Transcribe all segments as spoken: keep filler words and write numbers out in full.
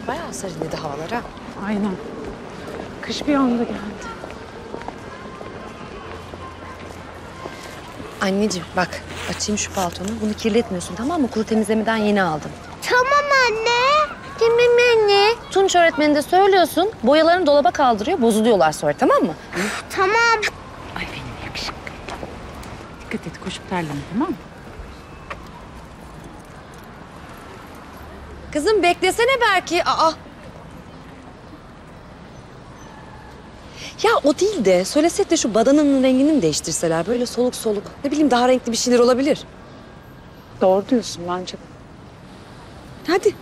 Bayağı serinledi havalar ha. Aynen. Kış bir anda geldi. Anneciğim bak açayım şu paltonu. Bunu kirletmiyorsun tamam mı? Kuru temizlemeden yeni aldım. Tamam anne. Tamam anne. Tunç öğretmeni de söylüyorsun. Boyalarını dolaba kaldırıyor. Bozuluyorlar sonra tamam mı? Tamam. Ay benim yakışıklı. Dikkat et koşup terleme tamam mı? Kızım beklesene belki. Aa. Ya o değil de söylesek de şu badananın rengini mi değiştirseler? Böyle soluk soluk. Ne bileyim daha renkli bir şeyler olabilir. Doğru diyorsun bence de. Hadi.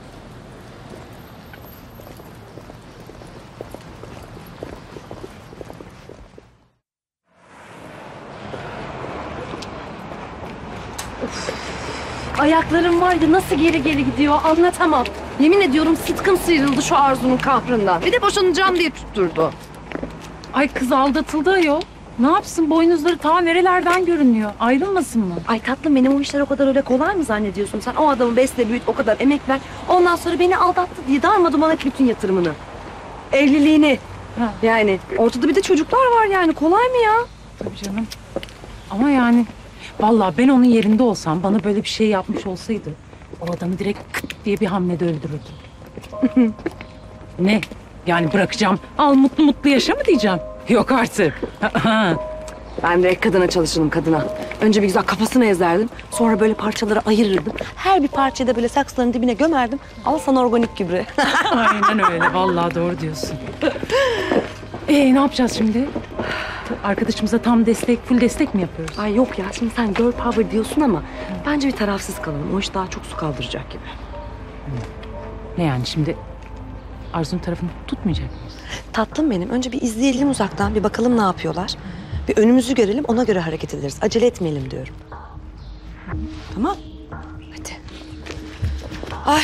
Ayaklarım var ya nasıl geri geri gidiyor anlatamam. Yemin ediyorum sıtkım sıyrıldı şu Arzu'nun kahrından. Bir de boşanacağım diye tutturdu. Ay kız aldatıldı ayol. Ne yapsın boynuzları ta nerelerden görünüyor. Ayrılmasın mı? Ay tatlım benim o işler o kadar öyle kolay mı zannediyorsun? Sen o adamı besle büyüt o kadar emek ver. Ondan sonra beni aldattı diye darmaduman et bütün yatırımını. Evliliğini. Ha. Yani ortada bir de çocuklar var yani kolay mı ya? Tabii canım. Ama yani vallahi ben onun yerinde olsam bana böyle bir şey yapmış olsaydı o adamı direkt kıt diye bir hamlede öldürürdüm. Ne? Yani bırakacağım. Al mutlu mutlu yaşa mı diyeceğim? Yok artık. Ben direkt kadına çalışırım kadına. Önce bir güzel kafasını ezerdim. Sonra böyle parçalara ayırırdım. Her bir parçayı da böyle saksıların dibine gömerdim. Al sana organik gübre. Aynen öyle. Vallahi doğru diyorsun. Ee ne yapacağız şimdi? Arkadaşımıza tam destek, full destek mi yapıyoruz? Ay yok ya şimdi sen girl power diyorsun ama bence bir tarafsız kalalım. O iş daha çok su kaldıracak gibi. Ne yani şimdi Arzu'nun tarafını tutmayacak mıyız? Tatlım benim. Önce bir izleyelim uzaktan. Bir bakalım ne yapıyorlar. Bir önümüzü görelim. Ona göre hareket ederiz. Acele etmeyelim diyorum. Tamam. Hadi. Ay.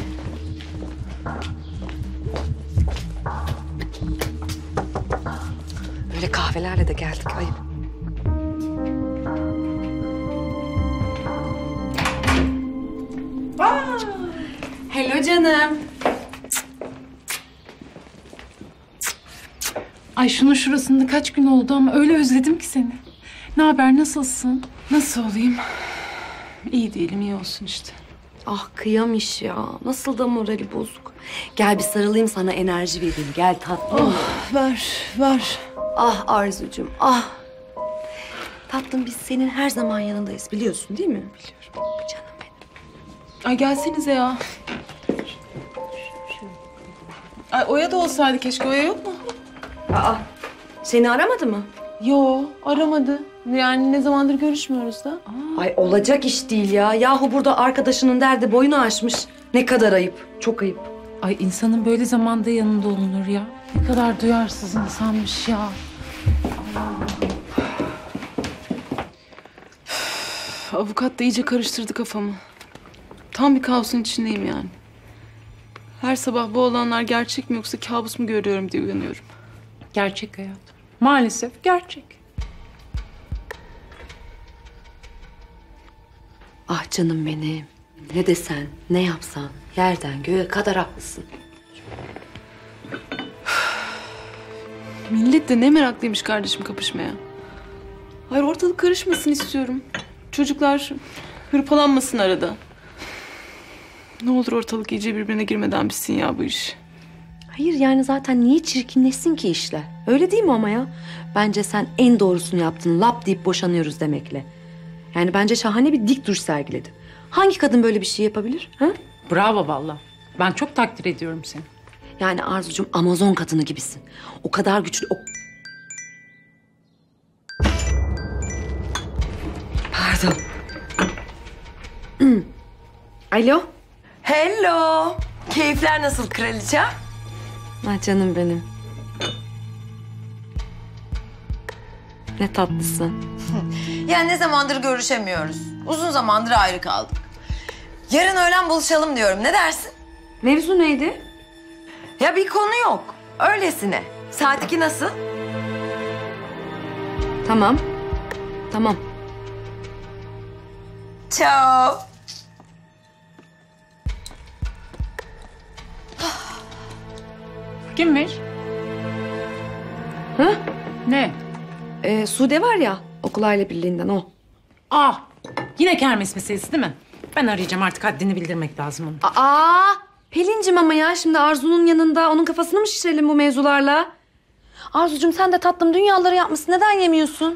Öyle kahvelerle de geldik. Ayıp. Hello canım. Ay şunun şurasında kaç gün oldu ama öyle özledim ki seni. Ne haber, nasılsın? Nasıl olayım? İyi değilim, iyi olsun işte. Ah kıyamış ya. Nasıl da morali bozuk. Gel bir sarılayım sana enerji vereyim. Gel tatlım. Oh, ver, ver. Ah Arzucuğum ah. Tatlım biz senin her zaman yanındayız biliyorsun değil mi? Biliyorum. Canım benim. Ay gelsenize ya. Ay Oya da olsaydı keşke. Oya yok mu? Aa seni aramadı mı? Yo aramadı. Yani ne zamandır görüşmüyoruz da. Ay olacak iş değil ya. Yahu burada arkadaşının derdi boyunu aşmış. Ne kadar ayıp. Çok ayıp. Ay insanın böyle zamanda yanında olunur ya. Ne kadar duyarsız insanmış ya. Üf, avukat da iyice karıştırdı kafamı. Tam bir kaosun içindeyim yani. Her sabah bu olanlar gerçek mi yoksa kabus mu görüyorum diye uyanıyorum. Gerçek hayat. Maalesef gerçek. Ah canım benim. Ne desen, ne yapsan yerden göğe kadar haklısın. Millet de ne meraklıymış kardeşim kapışmaya. Hayır ortalık karışmasın istiyorum. Çocuklar hırpalanmasın arada. Ne olur ortalık iyice birbirine girmeden bitsin ya bu iş. Hayır yani zaten niye çirkinleşsin ki işler? Öyle değil mi ama ya? Bence sen en doğrusunu yaptın. Lap deyip boşanıyoruz demekle. Yani bence şahane bir dik duruş sergiledin. Hangi kadın böyle bir şey yapabilir? Ha? Bravo vallahi. Ben çok takdir ediyorum seni. Yani Arzucuğum Amazon kadını gibisin. O kadar güçlü... O... Pardon. Hmm. Alo? Hello. Keyifler nasıl kraliçe? Ah canım benim. Ne tatlısın. Yani ne zamandır görüşemiyoruz. Uzun zamandır ayrı kaldık. Yarın öğlen buluşalım diyorum. Ne dersin? Mevzu neydi? Ya bir konu yok. Öylesine. Saat iki nasıl? Tamam. Tamam. Ciao. Kimmiş? Hı? Ne? Ee, Sude var ya, okul aile birliğinden o. Ah, yine kermes meselesi değil mi? Ben arayacağım artık, haddini bildirmek lazım onu. Aa, Pelin'cim ama ya şimdi Arzu'nun yanında onun kafasını mı şişirelim bu mevzularla? Arzucuğum sen de tatlım dünyaları yapmışsın. Neden yemiyorsun?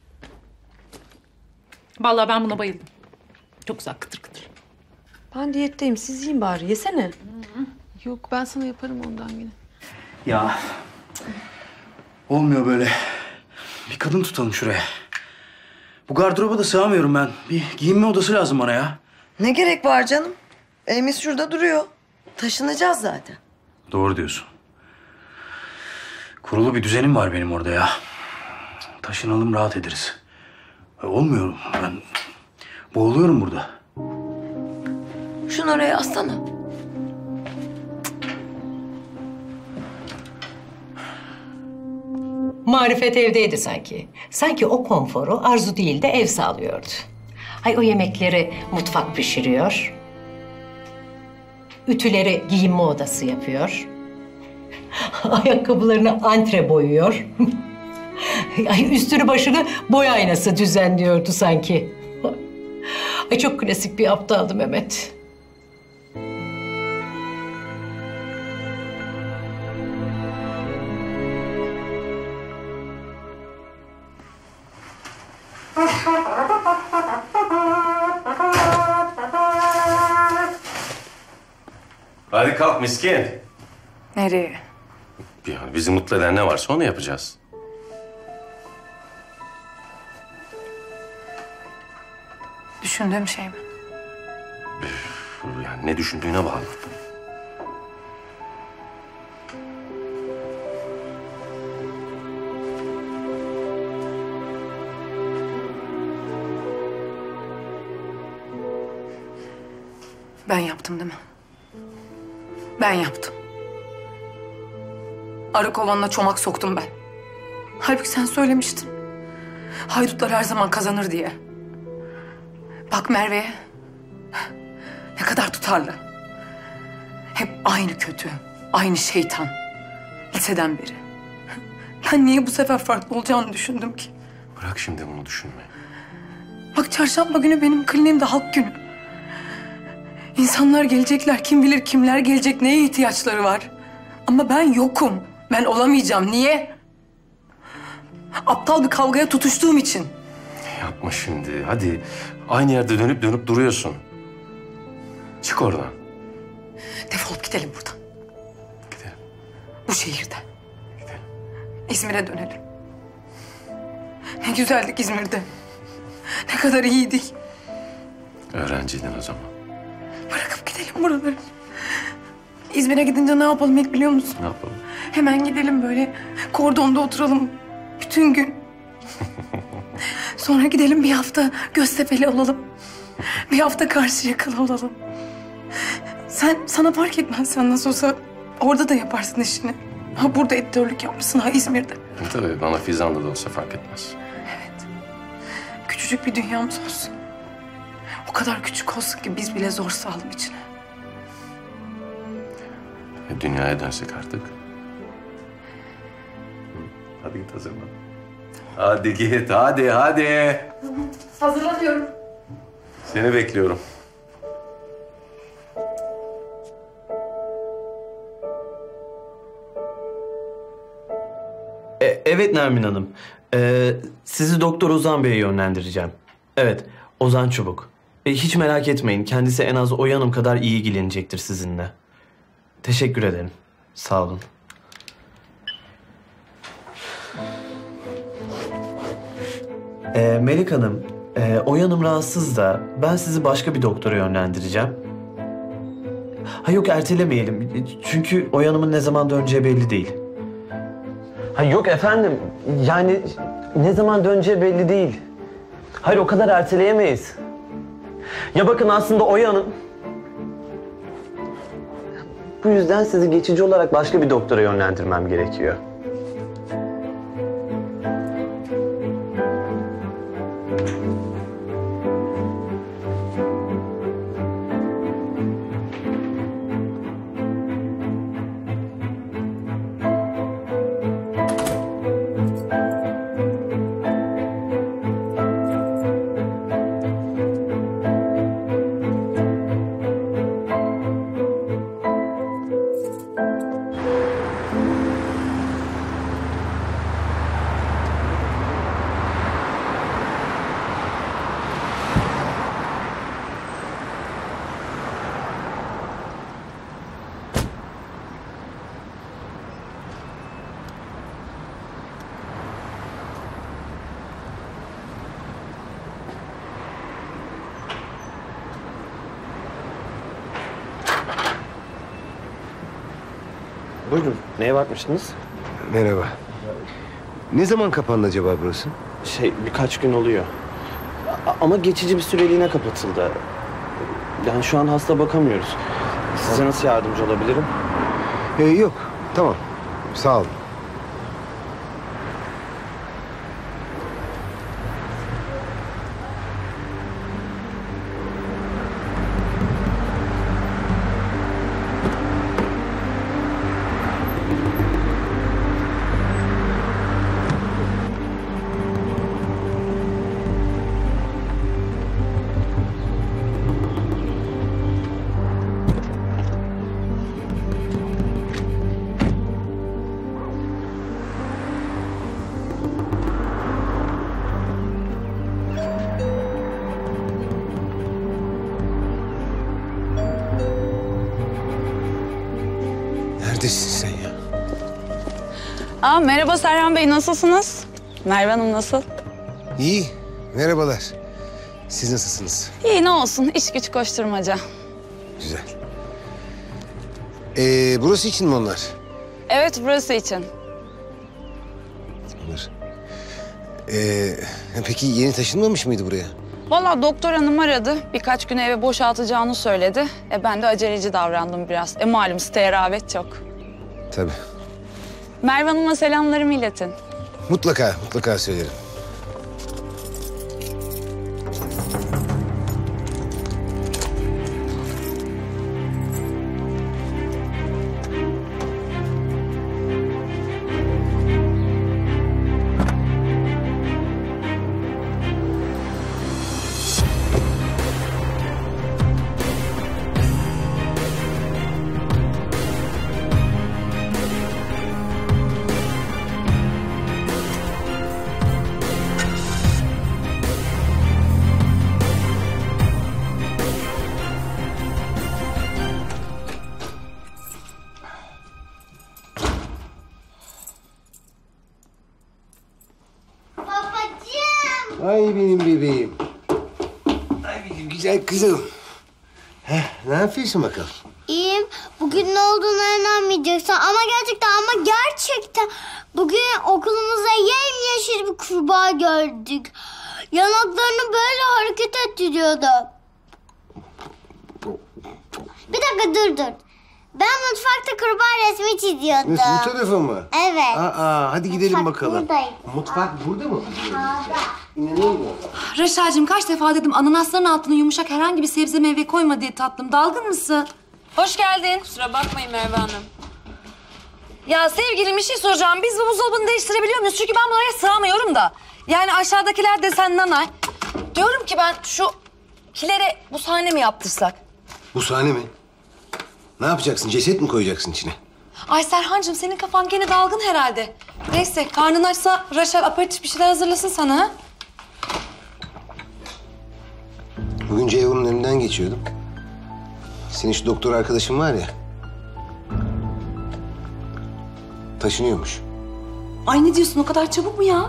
Vallahi ben buna bayıldım. Çok güzel, kıtır kıtır. Ben diyetteyim. Siz yiyin bari. Yesene. Yok ben sana yaparım ondan yine. Ya olmuyor böyle. Bir kadın tutalım şuraya. Bu gardıroba da sığamıyorum ben. Bir giyinme odası lazım bana ya. Ne gerek var canım? Evimiz şurada duruyor. Taşınacağız zaten. Doğru diyorsun. Kurulu bir düzenim var benim orada ya. Taşınalım rahat ederiz. Ya olmuyor ben. Boğuluyorum burada. Şunu oraya assana. Marifet evdeydi sanki. Sanki o konforu Arzu değil de ev sağlıyordu. Ay o yemekleri mutfak pişiriyor. Ütüleri giyinme odası yapıyor. Ayakkabılarını antre boyuyor. Ay üstünü başını boy aynası düzenliyordu sanki. Ay çok klasik bir aptaldı Mehmet. Hadi kalk miskin. Nereye? Yani bizi mutlu eden ne varsa onu yapacağız. Düşündüğüm şey mi? Yani ne düşündüğüne bağlı. Ben yaptım değil mi? Ben yaptım. Arı kovanına çomak soktum ben. Halbuki sen söylemiştin. Haydutlar her zaman kazanır diye. Bak Merve'ye. Ne kadar tutarlı. Hep aynı kötü, aynı şeytan. Liseden beri. Ben niye bu sefer farklı olacağını düşündüm ki? Bırak şimdi bunu düşünme. Bak çarşamba günü benim kliniğimde halk günü. İnsanlar gelecekler, kim bilir kimler gelecek, neye ihtiyaçları var. Ama ben yokum, ben olamayacağım. Niye? Aptal bir kavgaya tutuştuğum için. Yapma şimdi. Hadi aynı yerde dönüp dönüp duruyorsun. Çık oradan. Defolup gidelim buradan. Gidelim. Bu şehirden. Gidelim. İzmir'e dönelim. Ne güzeldik İzmir'de. Ne kadar iyiydik. Öğrenciydin o zaman. Bırakıp gidelim buraları. İzmir'e gidince ne yapalım ilk biliyor musun? Ne yapalım? Hemen gidelim böyle kordonda oturalım bütün gün. Sonra gidelim bir hafta Göztepe'li olalım. Bir hafta Karşıyakalı olalım. Sen, sana fark etmez, sen nasıl olsa orada da yaparsın işini. Ha burada editörlük yapmışsın, ha İzmir'de. Tabii bana Fizan'da da olsa fark etmez. Evet. Küçücük bir dünyamız olsun. O kadar küçük olsun ki biz bile zor sığalım içine. E, dünyaya dönsek artık. Hı, hadi git hazırlan. Hadi git, hadi, hadi. Hazırlanıyorum. Seni bekliyorum. E, evet Nermin Hanım. E, sizi Doktor Ozan Bey'e yönlendireceğim. Evet, Ozan Çubuk. E, hiç merak etmeyin. Kendisi en az Oya Hanım kadar iyi ilgilenecektir sizinle. Teşekkür ederim. Sağ olun. E, Melik Hanım, e, Oya Hanım rahatsız da ben sizi başka bir doktora yönlendireceğim. Ha yok ertelemeyelim. Çünkü Oya Hanım'ın ne zaman döneceği belli değil. Ha yok efendim. Yani ne zaman döneceği belli değil. Hayır o kadar erteleyemeyiz. Ya bakın aslında Oya Hanım... Bu yüzden sizi geçici olarak başka bir doktora yönlendirmem gerekiyor. Buyurun. Neye bakmıştınız? Merhaba. Ne zaman kapandı acaba burası? Şey birkaç gün oluyor. A- ama geçici bir süreliğine kapatıldı. Yani şu an hasta bakamıyoruz. Size nasıl yardımcı olabilirim? Ee, yok. Tamam. Sağ olun. Neredesin sen ya? Aa, merhaba Serhan Bey, nasılsınız? Merve Hanım nasıl? İyi. Merhabalar. Siz nasılsınız? İyi, ne olsun, iş güç koşturmaca. Güzel. Ee, burası için mi onlar? Evet, burası için. Onlar. Ee, peki yeni taşınmamış mıydı buraya? Vallahi doktor hanım aradı, birkaç güne eve boşaltacağını söyledi. E ben de aceleci davrandım biraz. E malum siteye rağbet çok. Tabii. Merve Hanım'a selamlarımı iletin. Mutlaka, mutlaka söylerim. Ay benim bebeğim. Ay benim güzel kızım. Heh, ne yapıyorsun bakalım? İyiyim. Bugün ne olduğunu inanmayacaksın ama gerçekten ama gerçekten bugün okulumuzda yemyeşil bir kurbağa gördük. Yanaklarını böyle hareket ettiriyordu. Bir dakika dur dur. Ben mutfakta kurbağa resmi çiziyordum. Nasıl, bu tarafa mı? Evet. Aa, hadi gidelim Mutfak bakalım. buradaydı. Mutfak burada mı? Sağda. İnanamıyorum. Reşa'cığım kaç defa dedim ananasların altına yumuşak herhangi bir sebze meyve koyma diye tatlım. Dalgın mısın? Hoş geldin. Kusura bakmayın Merve Hanım. Ya sevgilim bir şey soracağım. Biz bu buzdolabını değiştirebiliyor muyuz? Çünkü ben buraya sığamıyorum da. Yani aşağıdakiler desen nanay. Diyorum ki ben şu kilere bu sahne mi yaptırsak? Bu sahne mi? Ne yapacaksın? Ceset mi koyacaksın içine? Ay Serhancığım senin kafan gene dalgın herhalde. Neyse karnın açsa Raşel aperatif bir şeyler hazırlasın sana ha? Bugün Ceyhun'un önünden geçiyordum. Senin şu doktor arkadaşın var ya. Taşınıyormuş. Ay ne diyorsun o kadar çabuk mu ya?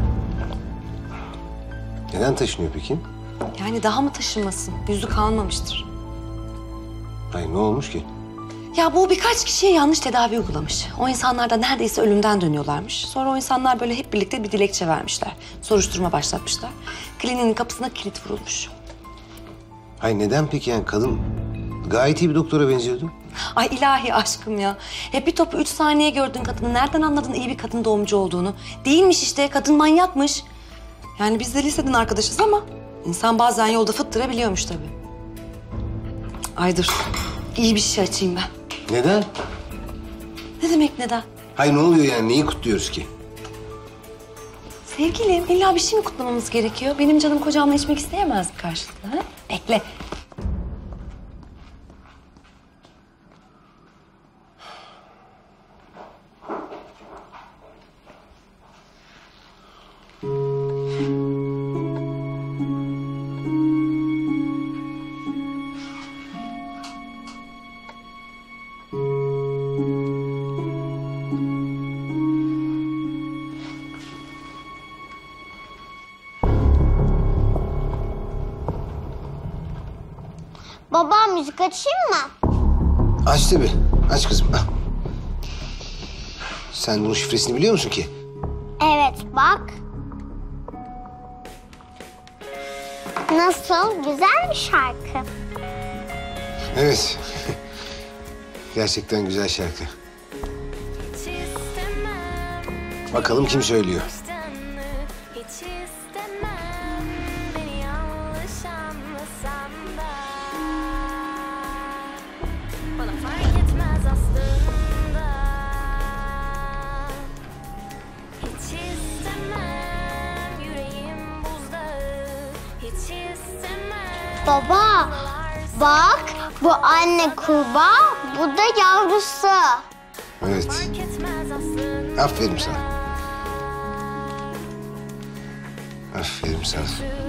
Neden taşınıyor peki? Yani daha mı taşınmasın? Yüzü kalmamıştır. Hayır, ne olmuş ki? Ya bu birkaç kişiye yanlış tedavi uygulamış. O insanlar da neredeyse ölümden dönüyorlarmış. Sonra o insanlar böyle hep birlikte bir dilekçe vermişler. Soruşturma başlatmışlar. Kliniğin kapısına kilit vurulmuş. Hayır, neden peki yani? Kadın gayet iyi bir doktora benziyordu. Ay ilahi aşkım ya. Hep bir topu üç saniye gördün kadını. Nereden anladın iyi bir kadın doğumcu olduğunu? Değilmiş işte. Kadın manyakmış. Yani biz de liseden arkadaşız ama insan bazen yolda fıttırabiliyormuş tabii. Ay dur. İyi bir şey açayım ben. Neden? Ne demek neden? Hayır, ne oluyor yani? Neyi kutluyoruz ki? Sevgilim illa bir şey mi kutlamamız gerekiyor? Benim canım kocamla içmek isteyemez mi karşılıklı? Ha? Bekle. Baba müzik açayım mı? Aç tabii. Aç kızım. Al. Sen bunun şifresini biliyor musun ki? Evet bak. Nasıl? Güzel bir şarkı. Evet. Gerçekten güzel şarkı. Bakalım kim söylüyor? Baba, bak bu anne kurbağa, bu da yavrusu. Evet. Aferin sana. Aferin sana.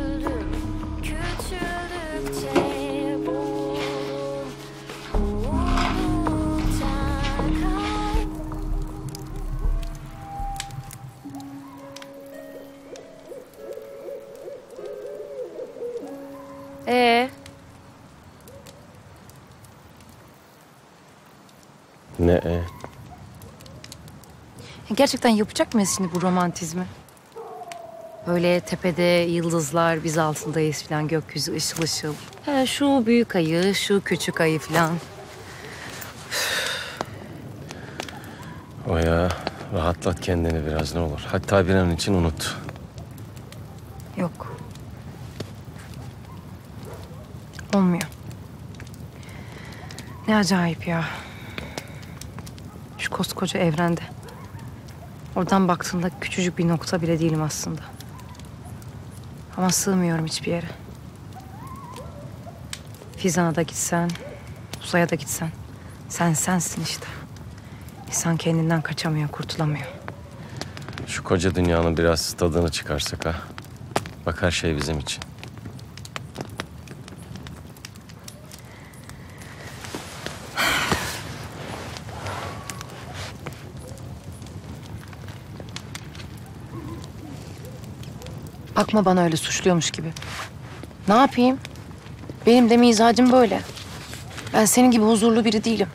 Ee, Ne e? gerçekten yapacak mıyız şimdi bu romantizmi? Böyle tepede yıldızlar, biz altındayız falan, gökyüzü ışıl ışıl. Ha, şu büyük ayı, şu küçük ayı falan. O ya, rahatlat kendini biraz ne olur. Hatta bir an için unut. Yok. Olmuyor. Ne acayip ya. Şu koskoca evrende. Oradan baktığımda küçücük bir nokta bile değilim aslında. Ama sığmıyorum hiçbir yere. Fizana da gitsen, uzaya da gitsen. Sen sensin işte. İnsan kendinden kaçamıyor, kurtulamıyor. Şu koca dünyanın biraz tadını çıkarsak ha. Bak her şey bizim için. Bakma bana öyle suçluyormuş gibi. Ne yapayım? Benim de mizacım böyle. Ben senin gibi huzurlu biri değilim.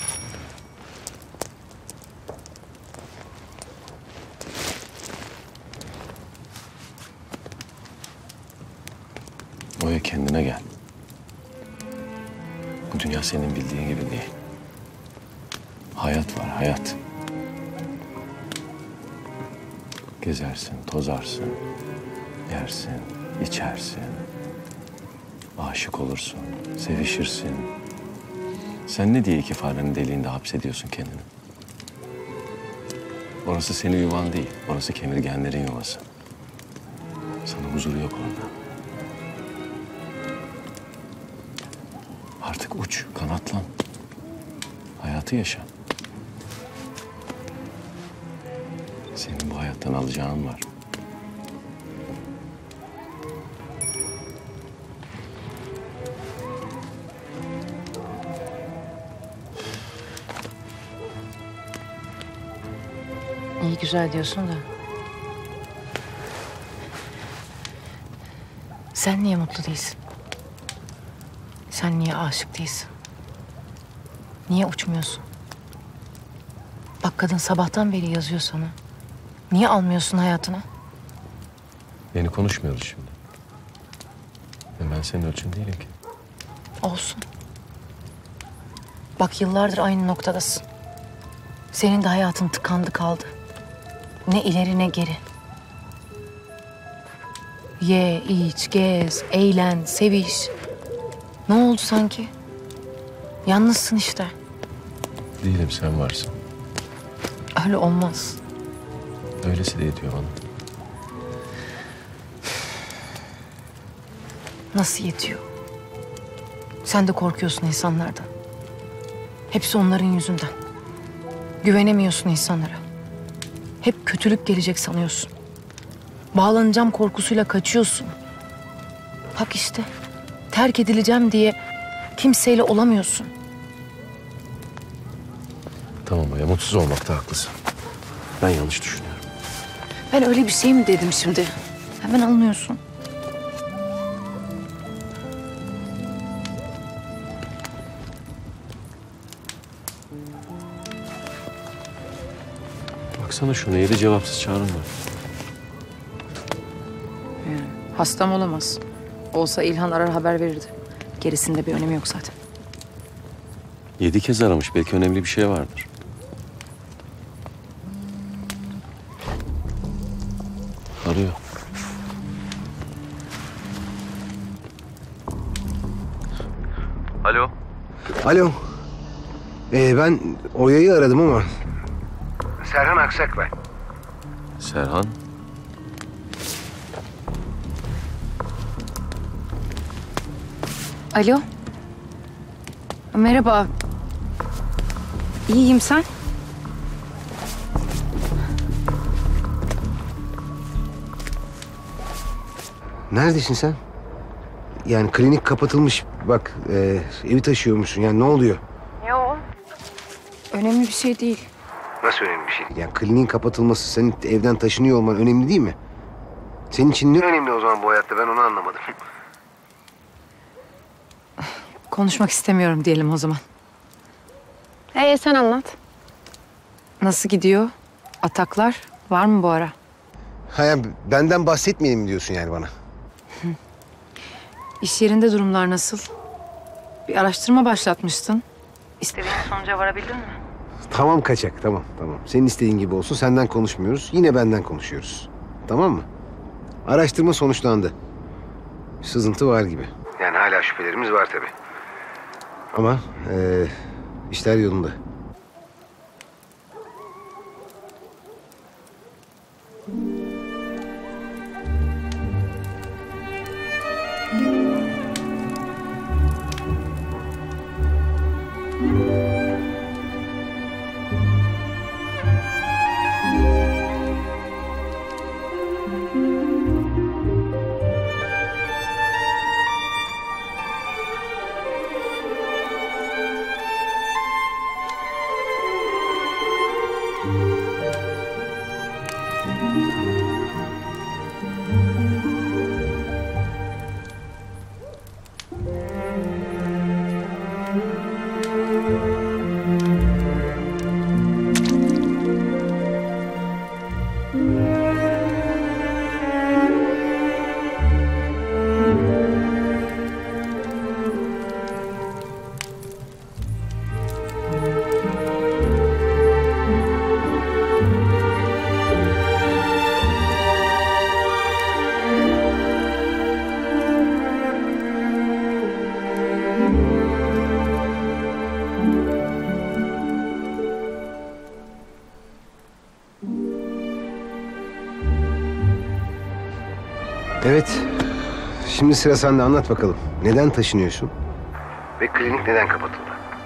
Oya kendine gel. Bu dünya senin bildiğin gibi değil. Hayat var, hayat. Gezersin, tozarsın, yersin, içersin. Aşık olursun, sevişirsin. Sen ne diye iki farenin deliğinde hapsediyorsun kendini? Orası senin yuvan değil, orası kemirgenlerin yuvası. Sana huzuru yok orada. Artık uç, kanatlan. Hayatı yaşa. Senin bu hayattan alacağın var. İyi güzel diyorsun da. Sen niye mutlu değilsin? Sen niye aşık değilsin? Niye uçmuyorsun? Bak kadın sabahtan beri yazıyor sana. Niye almıyorsun hayatına? Yeni konuşmuyoruz şimdi. Hem ben senin ölçün değilim ki. Olsun. Bak yıllardır aynı noktadasın. Senin de hayatın tıkandı kaldı. Ne ileri ne geri. Ye, iç, gez, eğlen, seviş. Ne oldu sanki? Yalnızsın işte. Değilim, sen varsın. Öyle olmaz. Öylesi de yetiyor bana. Nasıl yetiyor? Sen de korkuyorsun insanlardan. Hepsi onların yüzünden. Güvenemiyorsun insanlara. Hep kötülük gelecek sanıyorsun. Bağlanacağım korkusuyla kaçıyorsun. Bak işte, terk edileceğim diye kimseyle olamıyorsun. Tamam ya, mutsuz olmakta haklısın. Ben yanlış düşünüyorum. Ben öyle bir şey mi dedim şimdi? Hemen anlıyorsun. Baksana şuna, yedi cevapsız çağrım var. Yani hastam olamaz. Olsa İlhan arar haber verirdi. Gerisinde bir önemi yok zaten. Yedi kez aramış. Belki önemli bir şey vardır. Arıyor. Alo. Alo. Ee, ben Oya'yı aradım ama... Serhan Aksak ben. Serhan? Alo. Merhaba. İyiyim, sen? Neredesin sen? Yani klinik kapatılmış. Bak e, evi taşıyormuşsun. Yani ne oluyor? Yok. Önemli bir şey değil. Nasıl önemli bir şey? Yani kliniğin kapatılması, senin evden taşınıyor olman önemli değil mi? Senin için ne önemli o zaman bu hayatta? Ben onu anlamadım. Konuşmak istemiyorum diyelim o zaman. Ee sen anlat. Nasıl gidiyor? Ataklar var mı bu ara? Ha, yani benden bahsetmeyelim mi diyorsun yani bana? İş yerinde durumlar nasıl? Bir araştırma başlatmıştın. İstediğin sonuca varabildin mi? Tamam kaçak, tamam tamam. Senin istediğin gibi olsun, senden konuşmuyoruz. Yine benden konuşuyoruz. Tamam mı? Araştırma sonuçlandı. Bir sızıntı var gibi. Yani hala şüphelerimiz var tabii. Ama e, işler yolunda. Evet. Şimdi sıra sende, anlat bakalım. Neden taşınıyorsun? Ve klinik neden kapatıldı?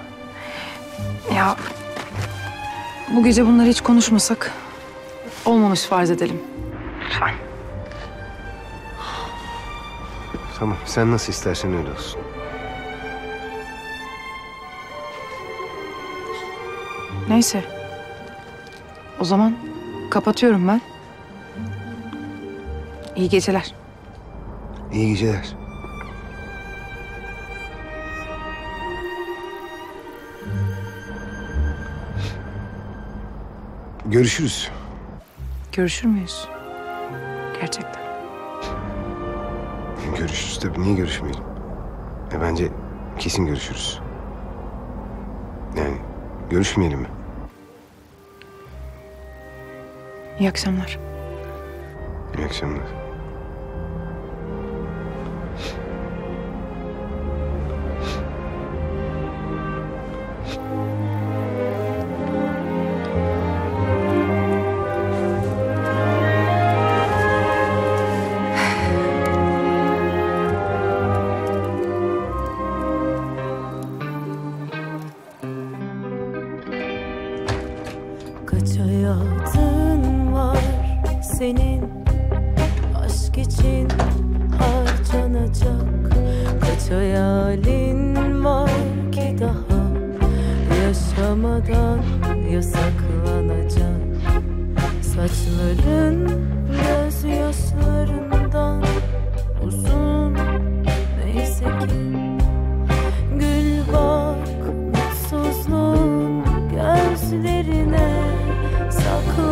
Ya bu gece bunları hiç konuşmasak olmamış farz edelim. Lütfen. Tamam, sen nasıl istersen öyle olsun. Neyse. O zaman kapatıyorum ben. İyi geceler. İyi geceler. Görüşürüz. Görüşür müyüz? Gerçekten. Görüşürüz tabii. Niye görüşmeyelim? E bence kesin görüşürüz. Yani görüşmeyelim mi? İyi akşamlar. İyi akşamlar. Kaç hayatın var senin, aşk için harcanacak. Kaç hayalin var ki daha yaşamadan yasaklanacak. Saçların gözyaşlarından uzun neyse ki. Gül bak mutsuzluğun gözlerine saklanan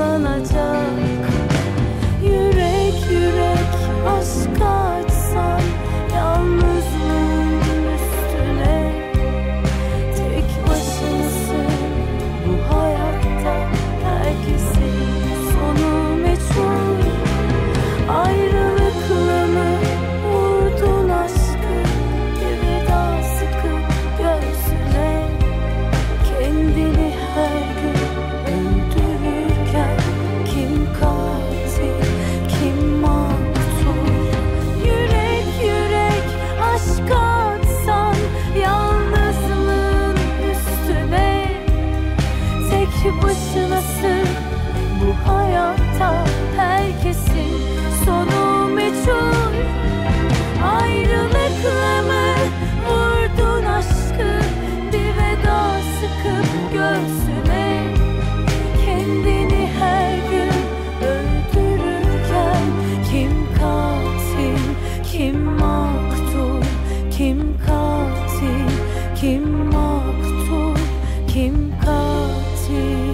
olacak. Yürek yürek aşka açsan yalnızlığın üstüne. Tek başınasın bu hayatta, herkesin sonu meçhul. Ayrılıkla mı vurdun aşkı, bir veda sıkıp göğsüne. Kendini her gün öldürürken kim katil, kim maktul? Yürek yürek aşka atsan yalnızlığın üstüne. Tek başınasın bu hayatta, herkesin sonu meçhul. Ayrılıkla mı vurdun aşkı, bir veda sıkıp göğsüne. Kendini her gün öldürürken kim katil, kim maktul? Kim katil, kim maktul, kim katil?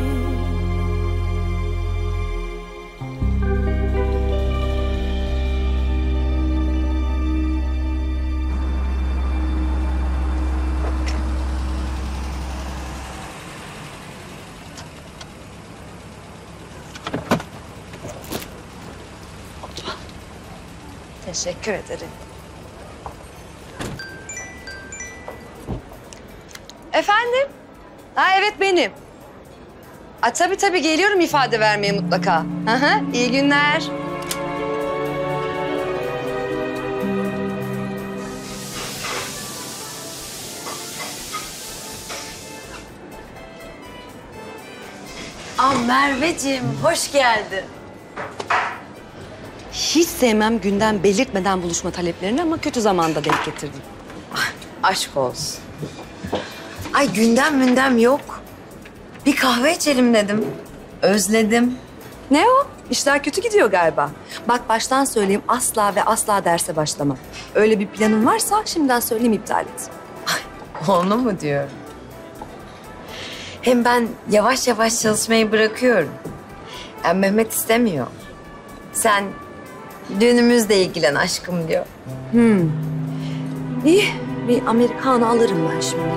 Teşekkür ederim. Efendim? Ha evet benim. A, tabii tabii geliyorum ifade vermeye mutlaka. Hı hı, iyi günler. Aa Merveciğim, hoş geldin. Hiç sevmem günden belirtmeden buluşma taleplerini ama kötü zamanda denk getirdim. Aşk olsun. Ay gündem mündem yok. Bir kahve içelim dedim. Özledim. Ne o? İşler kötü gidiyor galiba. Bak baştan söyleyeyim, asla ve asla derse başlamam. Öyle bir planın varsa şimdiden söyleyeyim, iptal et. Onu mu diyorum? Hem ben yavaş yavaş çalışmayı bırakıyorum. Yani Mehmet istemiyor. Sen düğünümüzle ilgilen aşkım diyor. Hmm. İyi, bir Amerikanı alırım ben şimdi.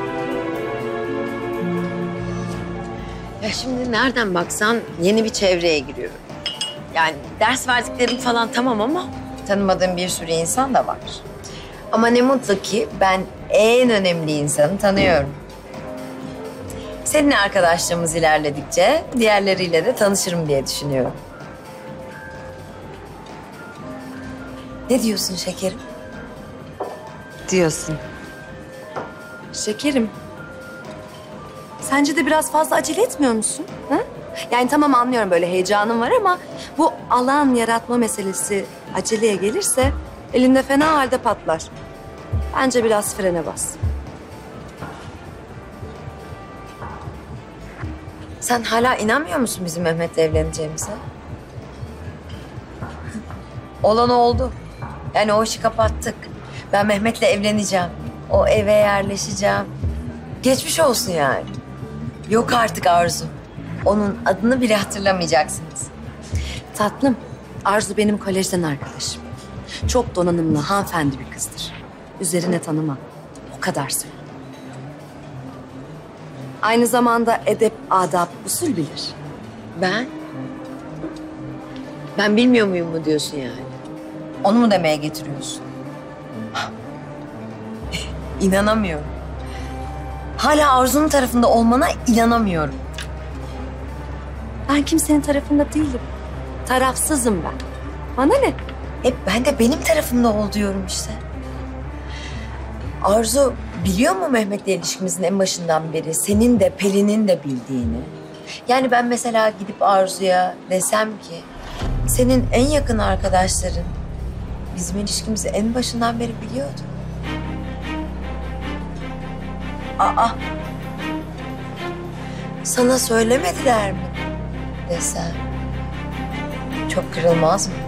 Ya şimdi nereden baksan yeni bir çevreye giriyorum. Yani ders verdiklerim falan tamam ama tanımadığım bir sürü insan da var. Ama ne mutlu ki ben en önemli insanı tanıyorum. Seninle arkadaşlığımız ilerledikçe diğerleriyle de tanışırım diye düşünüyorum. Ne diyorsun şekerim? Diyorsun. Şekerim. Sence de biraz fazla acele etmiyor musun? Ha? Yani tamam anlıyorum böyle heyecanın var ama bu alan yaratma meselesi aceleye gelirse elinde fena halde patlar. Bence biraz frene bas. Sen hala inanmıyor musun bizim Mehmet'le evleneceğimize? Olan oldu. Yani o işi kapattık. Ben Mehmet'le evleneceğim. O eve yerleşeceğim. Geçmiş olsun yani. Yok artık Arzu. Onun adını bile hatırlamayacaksınız. Tatlım, Arzu benim kolejden arkadaşım. Çok donanımlı, hanımefendi bir kızdır. Üzerine tanımam. O kadar söyleyeyim. Aynı zamanda edep, adap, usul bilir. Ben? Ben bilmiyor muyum mu diyorsun yani? Onu mu demeye getiriyorsun? İnanamıyorum. Hala Arzu'nun tarafında olmana inanamıyorum. Ben kimsenin tarafında değilim. Tarafsızım ben. Bana ne? E ben de benim tarafımda ol diyorum işte. Arzu biliyor mu Mehmet'le ilişkimizin en başından beri senin de Pelin'in de bildiğini? Yani ben mesela gidip Arzu'ya desem ki senin en yakın arkadaşların bizim ilişkimizi en başından beri biliyordu. Aa, sana söylemediler mi desem çok kırılmaz mı?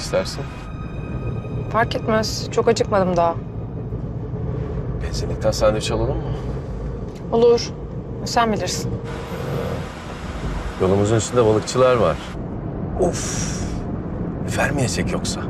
istersin? Fark etmez. Çok acıkmadım daha. Benzinlikten sandviç alalım mı? Olur. Sen bilirsin. Yolumuzun üstünde balıkçılar var. Of! Lüfer mi yesek yoksa?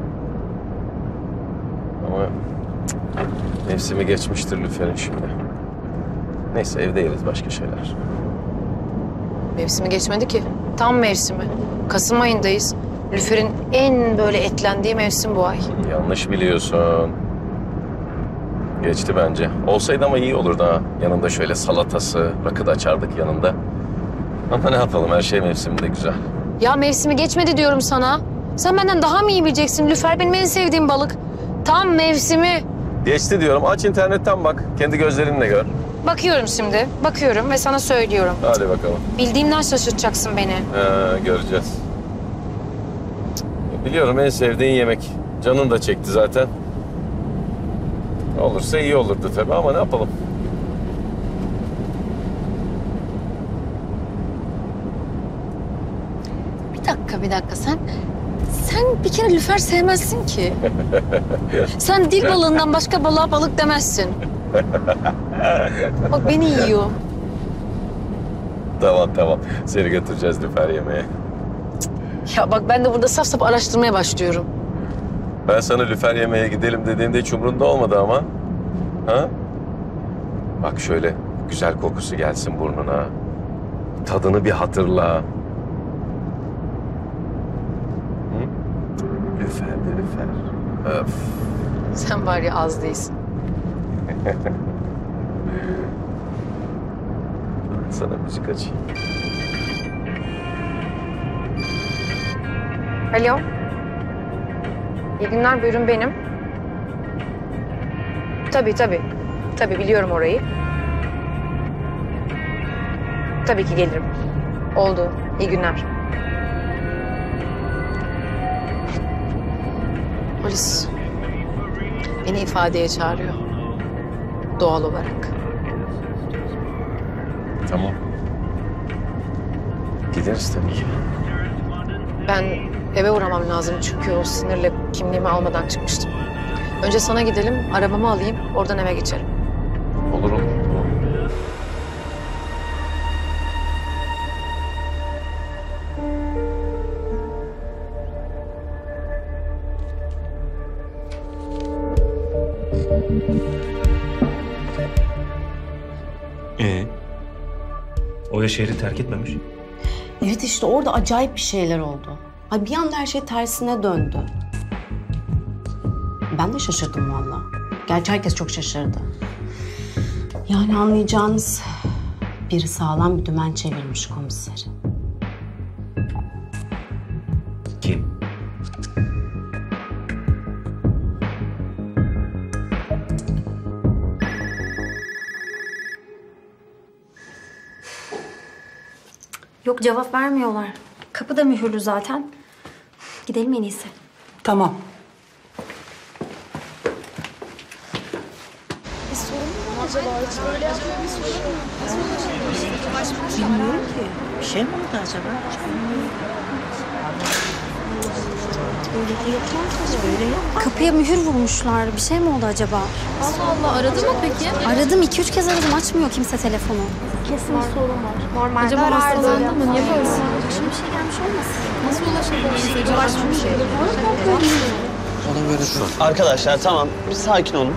Ama cık, mevsimi geçmiştir lüferin şimdi. Neyse evde yeriz başka şeyler. Mevsimi geçmedi ki. Tam mevsimi. Kasım ayındayız. Lüferin en böyle etlendiği mevsim bu ay. Yanlış biliyorsun. Geçti bence. Olsaydı ama iyi olurdu ha. Yanında şöyle salatası, rakı da açardık yanında. Ama ne yapalım, her şey mevsiminde güzel. Ya mevsimi geçmedi diyorum sana. Sen benden daha mı iyi bileceksin? Lüfer benim en sevdiğim balık. Tam mevsimi. Geçti diyorum. Aç internetten bak. Kendi gözlerinle gör. Bakıyorum şimdi. Bakıyorum ve sana söylüyorum. Hadi bakalım. Bildiğimden şaşırtacaksın beni. Ee, göreceğiz. Biliyorum en sevdiğin yemek. Canın da çekti zaten. Olursa iyi olurdu tabii ama ne yapalım? Bir dakika, bir dakika. Sen sen bir kere lüfer sevmezsin ki. Sen dil balığından başka balığa balık demezsin. Bak beni yiyor. Tamam tamam. Seni götüreceğiz lüfer yemeğe. Ya bak ben de burada saf saf araştırmaya başlıyorum. Ben sana lüfer yemeğe gidelim dediğimde hiç umrunda olmadı ama. Ha? Bak şöyle güzel kokusu gelsin burnuna. Tadını bir hatırla. Hı? Lüfer de lüfer. Öf. Sen var ya az değilsin. Sana müzik açayım. Alo. İyi günler, buyurun benim. Tabii tabii. Tabii biliyorum orayı. Tabii ki gelirim. Oldu. İyi günler. Polis beni ifadeye çağırıyor. Doğal olarak. Tamam. Gideriz tabii ki. Ben eve uğramam lazım çünkü o sinirle kimliğimi almadan çıkmıştım. Önce sana gidelim, arabamı alayım, oradan eve geçerim. Olur olur. Ee, Oya şehri terk etmemiş. Evet işte orada acayip bir şeyler oldu. Ay bir anda her şey tersine döndü. Ben de şaşırdım vallahi. Gerçi herkes çok şaşırdı. Yani anlayacağınız biri sağlam bir dümen çevirmiş komiseri. Kim? Yok cevap vermiyorlar. Kapı da mühürlü zaten. Gidelim en iyisi. Tamam. Bilmiyorum ki. Bir şey mi oldu acaba? Böyle yok. Kapıya mühür vurmuşlar. Bir şey mi oldu acaba? Allah Allah, aradı mı peki? Aradım. iki üç kez aradım. Açmıyor kimse telefonu. Kesin bir sorun var. Normalde acaba hastalandı mı? Niye böyle? Başına bir şey gelmiş olmasın? Nasıl ulaşabilir? Ulaşmış şey. Arkadaşlar tamam, bir sakin olun.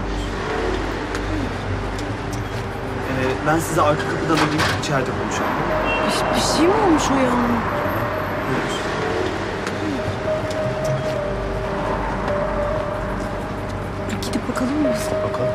Ee, ben size arka kapıdan alayım, içeride konuşalım. Bir, bir şey mi olmuş o ya? Gidip bakalım mı biz? Bakalım.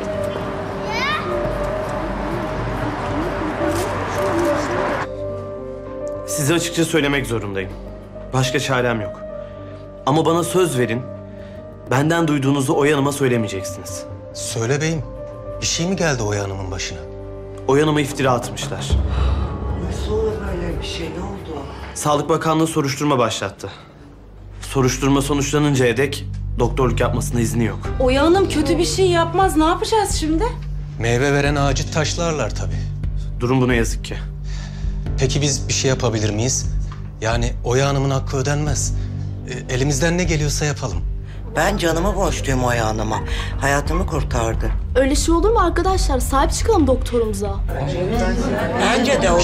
Size açıkça söylemek zorundayım. Başka çarem yok. Ama bana söz verin. Benden duyduğunuzu Oya Hanım'a söylemeyeceksiniz. Söyle beyim. Bir şey mi geldi Oya Hanım'ın başına? Oya Hanım'a iftira atmışlar. Nasıl olur böyle bir şey? Ne oldu? Sağlık Bakanlığı soruşturma başlattı. Soruşturma sonuçlanıncaya dek doktorluk yapmasına izni yok. Oya Hanım kötü bir şey yapmaz. Ne yapacağız şimdi? Meyve veren ağacı taşlarlar tabii. Durum bu ne yazık ki. Peki biz bir şey yapabilir miyiz? Yani Oya Hanım'ın hakkı ödenmez. e, elimizden ne geliyorsa yapalım. Ben canımı borçluyum Oya Hanım'a. Hayatımı kurtardı. Öyle şey olur mu arkadaşlar? Sahip çıkalım doktorumuza. Bence de olur.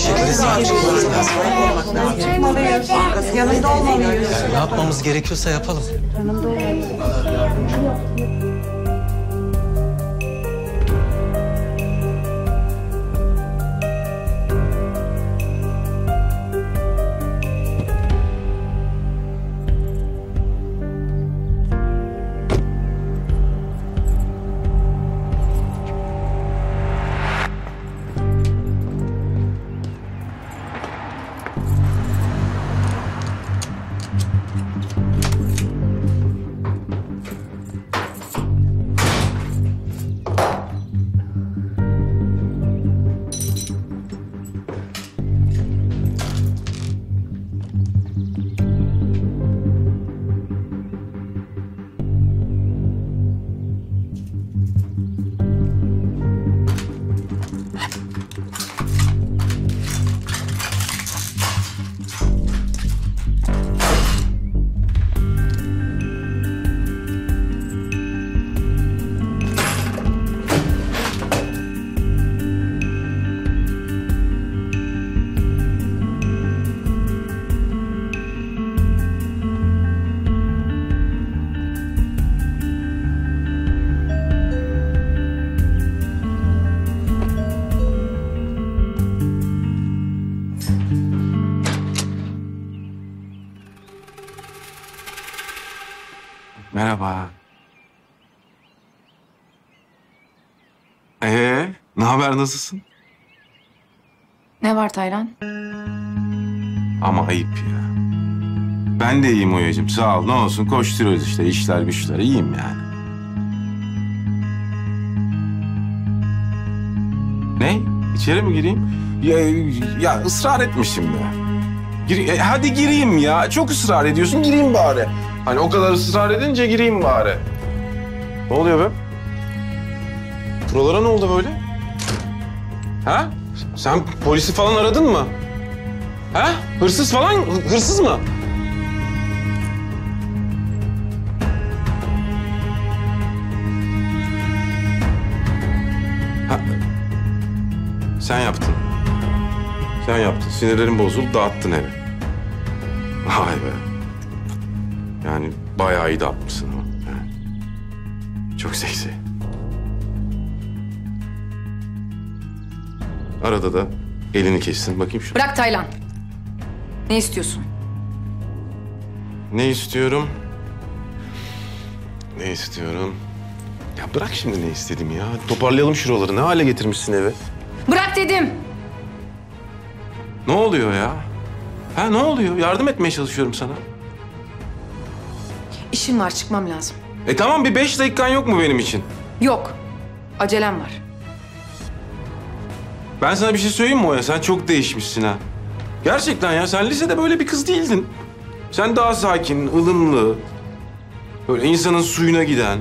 Yanında olmalıyız. Yani ne yapmamız gerekiyorsa yapalım. Merhaba. Ee, ne haber, nasılsın? Ne var Taylan? Ama ayıp ya. Ben de iyiyim Oya'cığım, sağ ol. Ne olsun, koşturuyoruz işte, işler güçler. İyiyim yani. Ne? İçeri mi gireyim? Ya, ya ısrar etmişim ya. Gir, e, hadi gireyim ya. Çok ısrar ediyorsun, gireyim bari. Hani o kadar ısrar edince gireyim bari. Ne oluyor be? Buralara ne oldu böyle? Ha? Sen polisi falan aradın mı? Ha? Hırsız falan, hı- hırsız mı? Ha. Sen yaptın. Sen yaptın. Sinirlerin bozuldu, dağıttın evi. Vay be. Yani bayağı iyi dağıtmışsın ama. Ha. Çok seksi. Arada da elini kessin. Bakayım şunu. Bırak Taylan. Ne istiyorsun? Ne istiyorum? Ne istiyorum? Ya bırak şimdi ne istedim ya. Toparlayalım şuraları. Ne hale getirmişsin evi? Bırak dedim. Ne oluyor ya? Ha ne oluyor? Yardım etmeye çalışıyorum sana. İşim var, çıkmam lazım. E tamam, bir beş dakikan yok mu benim için? Yok. Acelem var. Ben sana bir şey söyleyeyim mi Oya? Sen çok değişmişsin ha. Gerçekten ya, sen lisede böyle bir kız değildin. Sen daha sakin, ılımlı, böyle insanın suyuna giden.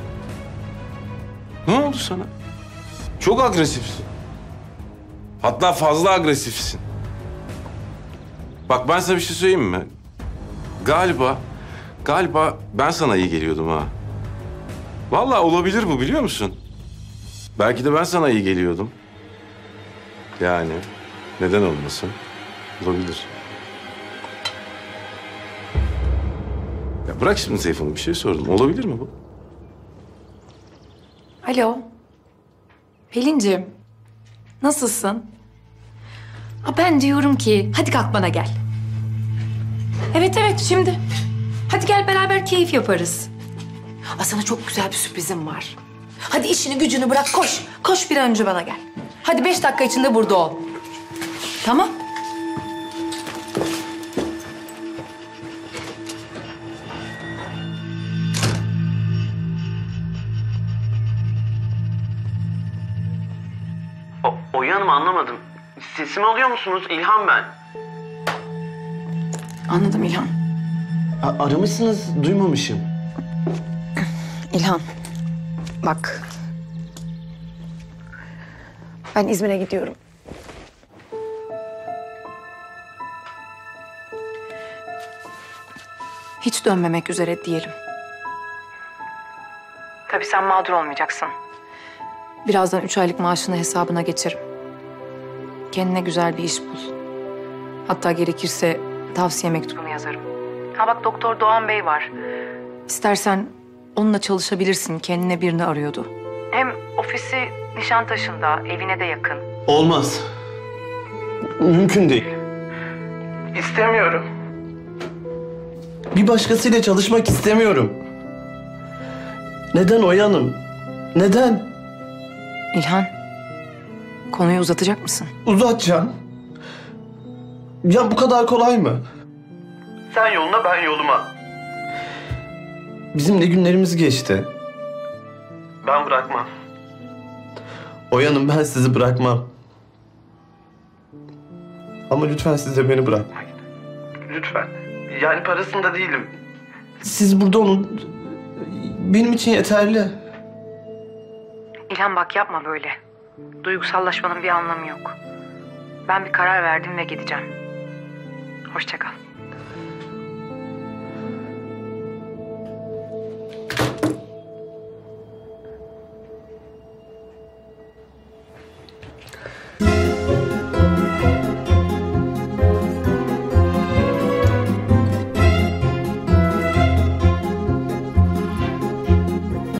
Ne oldu sana? Çok agresifsin. Hatta fazla agresifsin. Bak ben sana bir şey söyleyeyim mi? Galiba, galiba ben sana iyi geliyordum ha. Vallahi olabilir bu, biliyor musun? Belki de ben sana iyi geliyordum. Yani neden olmasın? Olabilir. Ya bırak şimdi telefonu, bir şey sordum. Olabilir mi bu? Alo. Pelin'cim. Nasılsın? Ha, ben diyorum ki hadi kalk bana gel. Evet evet şimdi. Hadi gel beraber keyif yaparız. Aa, sana çok güzel bir sürprizim var. Hadi işini gücünü bırak, koş. Koş bir an önce bana gel. Hadi beş dakika içinde burada ol. Tamam. O, Oya Hanım, anlamadım. Sesimi alıyor musunuz? İlhan ben. Anladım İlhan. A- aramışsınız, duymamışım. İlhan, bak. Ben İzmir'e gidiyorum. hiç dönmemek üzere diyelim. Tabii sen mağdur olmayacaksın. Birazdan üç aylık maaşını hesabına geçiririm. Kendine güzel bir iş bul. Hatta gerekirse tavsiye mektubunu yazarım. Ha bak Doktor Doğan Bey var. İstersen onunla çalışabilirsin. Kendine birini arıyordu. Hem ofisi Nişantaşı'nda, evine de yakın. Olmaz. Mümkün değil. İstemiyorum. Bir başkasıyla çalışmak istemiyorum. Neden Oya Hanım? Neden? İlhan, konuyu uzatacak mısın? Uzatacağım. Ya bu kadar kolay mı? Sen yoluna, ben yoluma. Bizim ne günlerimiz geçti. Ben bırakmam. Oya Hanım, ben sizi bırakmam. Ama lütfen siz de beni bırakmayın. Lütfen. Yani parasında değilim. Siz burada olun. Benim için yeterli. İlhan bak yapma böyle. Duygusallaşmanın bir anlamı yok. Ben bir karar verdim ve gideceğim. Hoşça kal.